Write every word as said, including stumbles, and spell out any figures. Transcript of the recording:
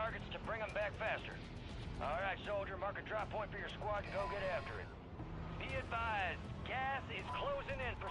targets to bring them back faster. All right, soldier, mark a drop point for your squad and go get after it. Be advised, gas is closing in for